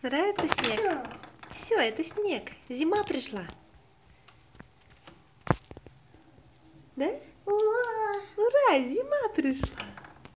Нравится снег? Все, это снег. Зима пришла. Да? Ура, зима пришла.